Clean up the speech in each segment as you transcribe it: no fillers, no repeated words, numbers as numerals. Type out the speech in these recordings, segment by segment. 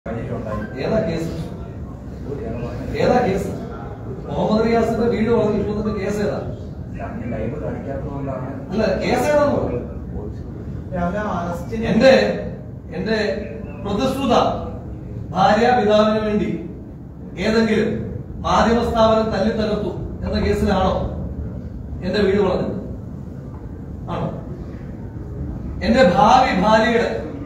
ഏതാ കേസ്? ഏതാ കേസ്? മുഹമ്മദ് റിയാസിന്റെ വീട് വളർന്നിട്ടുള്ളതിന്റെ കേസ് ഏതാ? അല്ല, കേസ് ഏതാന്ന് പറഞ്ഞു. എന്റെ പ്രതിശ്രുത ഭാര്യ പിതാവിന് വേണ്ടി ഏതെങ്കിലും മാധ്യമ സ്ഥാപനം തല്ലിത്തകർത്തു എന്ന കേസിലാണോ എന്റെ വീട് വളർന്നത്? ആണോ? എന്റെ ഭാവി ഭാര്യയുടെ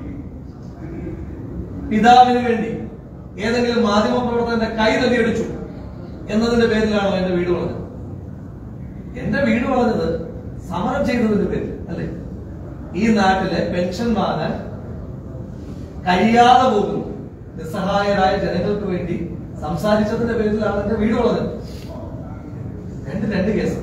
പിതാവിന് വേണ്ടി ഏതെങ്കിലും മാധ്യമ പ്രവർത്തകന്റെ കൈ തല്ലിയടിച്ചു എന്നതിന്റെ പേരിലാണോ എന്റെ വീട് വളർന്നത്? എന്റെ വീട് വളർന്നത് സമരം ചെയ്തതിന്റെ പേരിൽ അല്ലെ? ഈ നാട്ടിലെ പെൻഷൻ വാങ്ങാൻ കഴിയാതെ പോകുന്നു നിസ്സഹായരായ ജനങ്ങൾക്ക് വേണ്ടി സംസാരിച്ചതിന്റെ പേരിലാണ് എന്റെ വീട് വളർന്നത്. രണ്ട് കേസ്.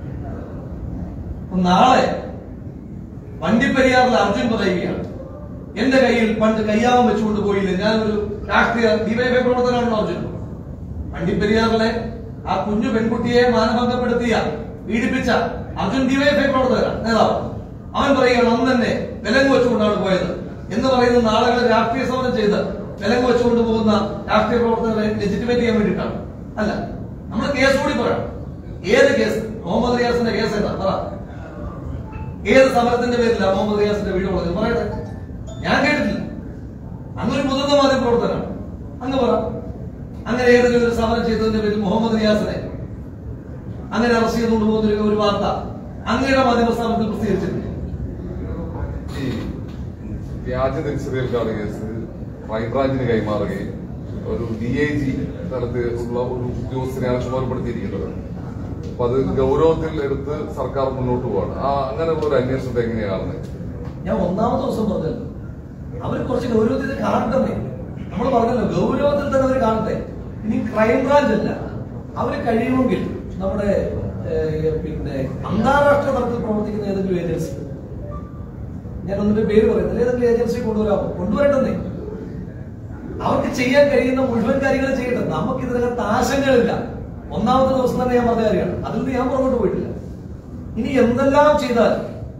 നാളെ വണ്ടിപ്പെരിയാറിൽ അർജുൻ പറയുകയാണ്, എന്റെ കയ്യിൽ പണ്ട് കയ്യാമം വെച്ചുകൊണ്ട് പോയില്ല, ഞാനൊരു രാഷ്ട്രീയ ഡിവൈഎഫ്ഐ പ്രവർത്തകനാണല്ലോ അർജുൻ. വണ്ടിപ്പെരിയാറിലെ ആ കുഞ്ഞു പെൺകുട്ടിയെ മാനഭംഗപ്പെടുത്തിയ പീഡിപ്പിച്ച അർജുൻ ഡിവൈഎഫ്ഐ പ്രവർത്തകനാണ്, നേതാവ്. അവൻ പറയുകയാണ് അന്ന് തന്നെ വിലങ്ങ് വെച്ചുകൊണ്ടാണ് പോയത് എന്ന് പറയുന്ന നാളുകൾ രാഷ്ട്രീയ സമരം ചെയ്ത് വിലങ്ങ് വെച്ചുകൊണ്ട് പോകുന്ന രാഷ്ട്രീയ പ്രവർത്തകരെ ലെജിറ്റിമേറ്റ് ചെയ്യാൻ വേണ്ടിയിട്ടാണ്. അല്ല, നമ്മൾ കേസ് കൂടി പറയാം. ഏത് കേസ്? മുഹമ്മദ് റിയാസിന്റെ കേസ് ഏതാ? പറ. ഏത് സമരത്തിന്റെ പേരിലാണ് മുഹമ്മദ് റിയാസിന്റെ വീട് വളർന്നത്? പറയട്ടെ. ഞാൻ കേട്ടിട്ടില്ല. അങ്ങൊരു മുതിർന്ന മാധ്യമ പ്രവർത്തകനാണ്. അങ്ങ് പറ. അങ്ങനെ ഏതെങ്കിലും ഒരു സമരം ചെയ്തതിന്റെ പേരിൽ മുഹമ്മദ് റിയാസിനെ അങ്ങനെ അറസ്റ്റ് ചെയ്തുകൊണ്ട് പോകുന്ന ഒരു വാർത്ത അങ്ങയുടെ മാധ്യമ സ്ഥാപനത്തിൽ പ്രസിദ്ധീകരിച്ചിട്ടുണ്ട്. ഈ വ്യാജ തിരിച്ചറിയൽ കാർഡ് കേസ് ക്രൈംബ്രാഞ്ചിന് കൈമാറുകയും ഒരു DIG തലത്തിൽ ഉള്ള ഒരു ഉദ്യോഗസ്ഥനെയാണ് ചുമതലപ്പെടുത്തിയിരിക്കുന്നത്. അപ്പൊ അത് ഗൗരവത്തിൽ എടുത്ത് സർക്കാർ മുന്നോട്ട് പോവാണ്. അങ്ങനെയുള്ള ഒരു അന്വേഷണത്തെ എങ്ങനെയാണ്? ഞാൻ ഒന്നാമത്തെ ദിവസം പറഞ്ഞല്ലോ, അവർ കുറച്ച് ഗൗരവത്തിൽ കാണട്ടെ. നമ്മൾ പറഞ്ഞല്ലോ, ഗൗരവത്തിൽ തന്നെ അവർ കാണട്ടെ. ഇനി ക്രൈംബ്രാഞ്ച് അല്ല, അവര് കഴിയുമെങ്കിൽ നമ്മുടെ അന്താരാഷ്ട്ര തലത്തിൽ പ്രവർത്തിക്കുന്ന ഏതെങ്കിലും ഏജൻസി, ഞാൻ ഒന്നിന്റെ പേര് പറയുന്നില്ല, ഏതെങ്കിലും ഏജൻസി കൊണ്ടുവരാമോ? കൊണ്ടുവരട്ടെന്നേ. അവർക്ക് ചെയ്യാൻ കഴിയുന്ന മുഴുവൻ കാര്യങ്ങളും ചെയ്യട്ടെ. നമുക്ക് ഇതിനകത്ത് ആശങ്കകളില്ല. ഒന്നാമത്തെ ദിവസം തന്നെ ഞാൻ പറഞ്ഞ കാര്യമാണ്, അതിൽ നിന്ന് ഞാൻ പുറകോട്ട് പോയിട്ടില്ല. ഇനി എന്തെല്ലാം ചെയ്താൽ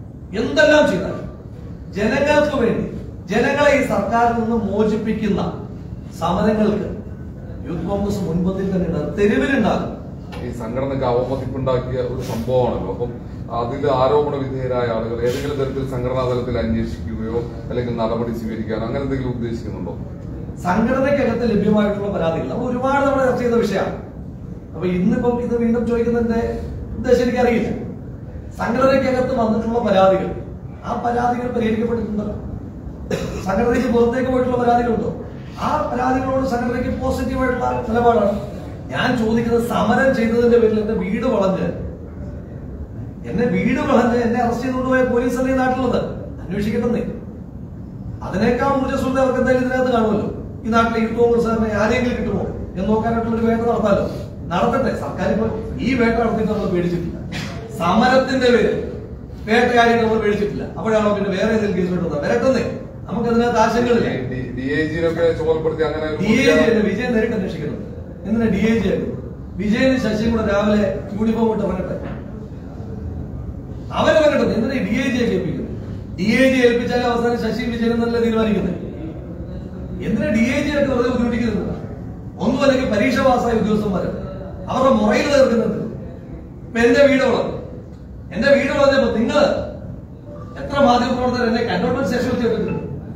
ജനങ്ങൾക്ക് വേണ്ടി, ജനങ്ങളെ ഈ സർക്കാരിൽ നിന്ന് മോചിപ്പിക്കുന്ന സമരങ്ങൾക്ക് യൂത്ത് കോൺഗ്രസ് മുൻപന്തിൽ തന്നെ ഉണ്ടാകും, തെരുവിലുണ്ടാകും. ഈ സംഘടനക്ക് അവമതിപ്പുണ്ടാക്കിയ ഒരു സംഭവമാണല്ലോ. അപ്പം അതിൽ ആരോപണ വിധേയരായ ആളുകൾ ഏതെങ്കിലും തരത്തിൽ സംഘടനാ തലത്തിൽ അന്വേഷിക്കുകയോ അല്ലെങ്കിൽ നടപടി സ്വീകരിക്കാനോ അങ്ങനെ എന്തെങ്കിലും ഉദ്ദേശിക്കുന്നുണ്ടോ? സംഘടനയ്ക്കകത്ത് ലഭ്യമായിട്ടുള്ള പരാതികൾ നമ്മൾ ഒരുപാട് നമ്മൾ ചർച്ച ചെയ്ത വിഷയമാണ്. അപ്പൊ ഇന്നിപ്പം ഇത് വീണ്ടും ചോദിക്കുന്നതിന്റെ ഉദ്ദേശം എനിക്കറിയില്ല. സംഘടനയ്ക്കകത്ത് വന്നിട്ടുള്ള പരാതികൾ, ആ പരാതികൾ പരിഹരിക്കപ്പെട്ടിട്ടുണ്ടല്ലോ. സംഘടനയ്ക്ക് പുറത്തേക്ക് പോയിട്ടുള്ള പരാതികളുണ്ടോ? ആ പരാതികളോട് സംഘടനയ്ക്ക് പോസിറ്റീവായിട്ടുള്ള നിലപാടാണ്. ഞാൻ ചോദിക്കുന്നത്, സമരം ചെയ്തതിന്റെ പേരിൽ എന്റെ വീട് വളഞ്ഞ് എന്നെ അറസ്റ്റ് ചെയ്തുകൊണ്ട് പോയ പോലീസല്ലേ നാട്ടിലുള്ളത്? അന്വേഷിക്കട്ടെന്നേ. അതിനേക്കാൾ ഊർജ്ജസ്വത അവർക്ക് എന്തായാലും ഇതിനകത്ത് കാണുമല്ലോ. ഈ നാട്ടിലെ യൂത്ത് കോൺഗ്രസ്സുകാരനെ ആരെങ്കിലും കിട്ടുമോ എന്ന് നോക്കാനായിട്ടുള്ള ഒരു വേട്ട നടത്താലോ. നടത്തട്ടെ. സർക്കാർ ഇപ്പോൾ ഈ വേട്ട നടത്തിയിട്ട് നമ്മൾ പേടിച്ചിട്ടില്ല. സമരത്തിന്റെ പേര് വേട്ടയാടി നമ്മൾ പേടിച്ചിട്ടില്ല. അപ്പോഴാണോ പിന്നെ വേറെ ഏതെങ്കിലും കേസ് വേണ്ടത്? വരട്ടെന്നേ. നമുക്ക് അതിനകത്ത് ആശങ്കകളില്ല. വിജയൻ നേരിട്ട് അന്വേഷിക്കുന്നത്. എന്തിനാ DIG ആയിരുന്നു? വിജയനും ശശിയും കൂടെ രാവിലെ യൂണിഫോം ഇട്ട് ഇറങ്ങട്ടെ. അവരെ വരട്ടെ. എന്തിനാ DIG ഏൽപ്പിക്കുന്നത്? DIG ഏൽപ്പിച്ചാലും അവസാനം ശശിയും വിജയനും നല്ല തീരുമാനിക്കുന്നത്. എന്തിനാ DIG ആയിട്ട് വെറുതെ ബുദ്ധിമുട്ടിക്കുന്നത്? ഒന്നും അല്ലെങ്കിൽ പരീക്ഷ പാസ്സായ ഉദ്യോഗസ്ഥന്മാര് അവരുടെ മുറയിൽ തീർക്കുന്നത്. ഇപ്പൊ എന്റെ വീട് വളർന്നപ്പോ നിങ്ങൾ എത്ര മാധ്യമപ്രവർത്തകർ എന്നെ കന്റോൺമെന്റ് സ്റ്റേഷനിൽ ചേർത്തിട്ടുണ്ട്?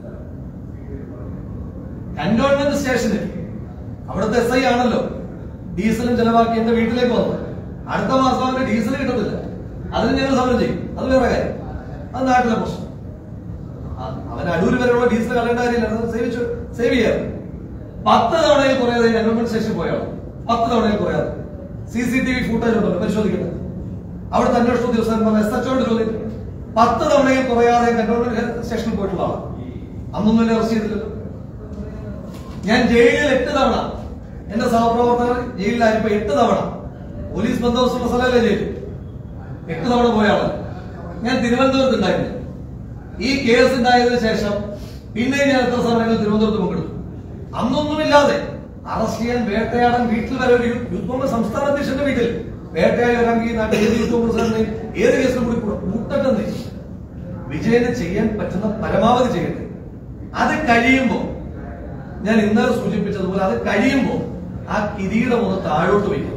കന്റോൺമെന്റ് സ്റ്റേഷനിൽ അവിടുത്തെ SI ആണല്ലോ ഡീസലും ചെലവാക്കി എന്റെ വീട്ടിലേക്ക് വന്നത്. അടുത്ത മാസം അവന് ഡീസൽ കിട്ടത്തില്ല. അതിന് ഞങ്ങൾ സമരം ചെയ്യും. അത് വേറെ കാര്യം. അത് നാട്ടിലെ പ്രശ്നം. അവന് അടൂര് വരെയുള്ള ഡീസൽ കളയേണ്ട കാര്യമില്ല. സേവ് ചെയ്യാറ് 10 തവണയിൽ കുറയാതെ കന്റോൺമെന്റ് സ്റ്റേഷൻ പോയാളോ? 10 തവണയിൽ കുറയാതെ. CCTV ഫുട്ടേജ് ഉണ്ടല്ലോ, പരിശോധിക്കുന്നത്. അവിടുത്തെ അന്വേഷണ ഉദ്യോഗസ്ഥന്മാർ SHOട് ചോദിക്കും. 10 തവണയിൽ കുറയാതെ കന്റോൺമെന്റ് സ്റ്റേഷനിൽ പോയിട്ടുള്ള ആളാണ്. അന്നൊന്നും എന്നെ അറസ്റ്റ് ചെയ്തില്ലല്ലോ. ഞാൻ ജയിലിൽ 8 തവണ, എന്റെ സഹപ്രവർത്തകർ ജയിലിലായപ്പോ 8 തവണ പോലീസ് ബന്ദോബസ്തുള്ള സ്ഥലമല്ലേ ജയിലിൽ. 8 തവണ പോയ ആള്. ഞാൻ തിരുവനന്തപുരത്ത് ഉണ്ടായിരുന്നു. ഈ കേസ് ഉണ്ടായതിനു ശേഷം പിന്നെ ഞാൻ എത്ര സമരങ്ങൾ തിരുവനന്തപുരത്ത് പങ്കെടുത്തു. അന്നൊന്നുമില്ലാതെ അറസ്റ്റ് ചെയ്യാൻ, വേട്ടയാടാൻ വീട്ടിൽ വരെ ഒരു യൂത്ത് കോൺഗ്രസ് സംസ്ഥാന അധ്യക്ഷന്റെ വീട്ടിൽ വേട്ടയാടി വരാമെങ്കിൽ ഈ നാട്ടിൽ ഏത് യൂത്ത് കോൺഗ്രസ് ഏത് കേസിലും കൂടി മുട്ടട്ടെന്നേ. വിജയന് ചെയ്യാൻ പറ്റുന്ന പരമാവധി ചെയ്യട്ടെ. അത് കഴിയുമ്പോ ഞാൻ ഇന്നലെ സൂചിപ്പിച്ചതുപോലെ അത് കഴിയുമ്പോൾ ആ കിരീടം ഒന്ന് താഴോട്ട് വയ്ക്കും.